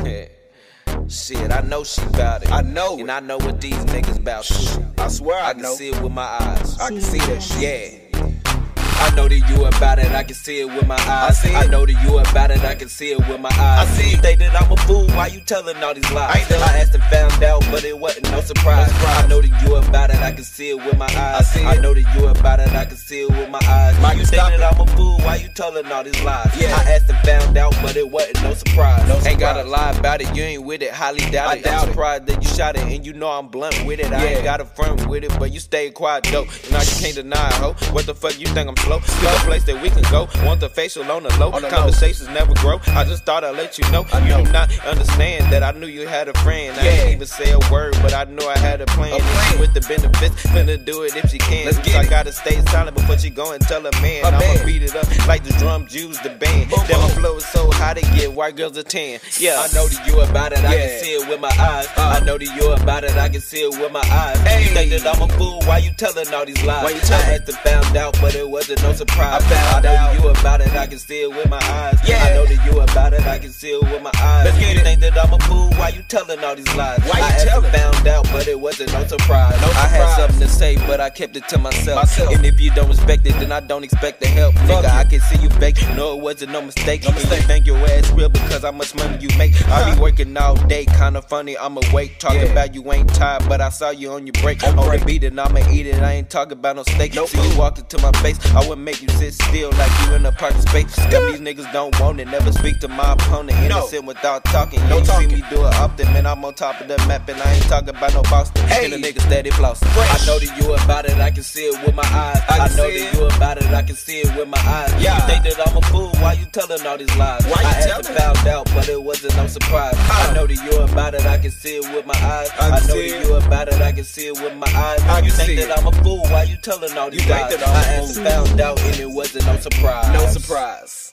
Shit, I know she bout it. I know. And I know what these niggas bout too. I swear I can know. see it with my eyes. I can see that shit. Yeah. I know that you about it, I can see it with my eyes. I know that you about it, I can see it with my eyes. I see you think that I'm a fool, why you telling all these lies? I asked and found out, but it wasn't no surprise. I know that you about it, I can see it with my eyes. I know that you about it, I can see it with my eyes. You think that I'm a fool, why you telling all these lies? I asked and found out, but it wasn't no surprise. Ain't gotta lie about it, you ain't with it, highly doubt it. I'm surprised that you shot it, and you know I'm blunt with it. I ain't got a front with it, but you stay quiet though. Now you can't deny it, ho. What the fuck you think I'm slow? Pick a place that we can go. Want the facial on the low. Conversations never grow. I just thought I'd let you know. You do not understand that I knew you had a friend. I didn't even say a word, but I knew I had a plan. With the benefits, finna do it if she can. I gotta stay silent before she go and tell her man. I'ma beat it up like the drum use the band. Then my flow is so hot it give white girls a 10. Yeah, I know that you about it, I can see it with my eyes. I know that you about it, I can see it with my eyes. You think that I'm a fool, why you telling all these lies? I had to found out, but it wasn't no surprise. I know that you about it, I can see it with my eyes. I know that you about it, I can see it with my eyes. You think that I'm a fool, why you telling all these lies? I had to found out, but it wasn't no surprise. I had something to say, but I kept it to myself. And if you don't respect it, then I don't expect the help. Nigga, I can see you fake, no it wasn't no mistake. And you think your ass real because how much money you make. I be working all day, kinda funny, I'm awake. Talking about you ain't tired, but I saw you on your break. On the beat and I'ma eat it, I ain't talking about no steak. See you walked into my face, I wouldn't make you sit still like you in a parking space. Them these niggas don't want it, never speak to my opponent. Innocent without talking, you ain't see me do it often. Man, I'm on top of the map and I ain't talking about no Boston. And the niggas steady flossing. I know that you about it, I can see it with my eyes. I know that you about it, I can see it with my eyes. You think that I'm a fool, why you telling all these lies? I had to found out, but it wasn't no surprise. I know that you about it, I can see it with my eyes. I know that you about it, I can see it with my eyes. You think that I'm a fool, why you telling all these lies? I had to found out and it wasn't no surprise. No surprise.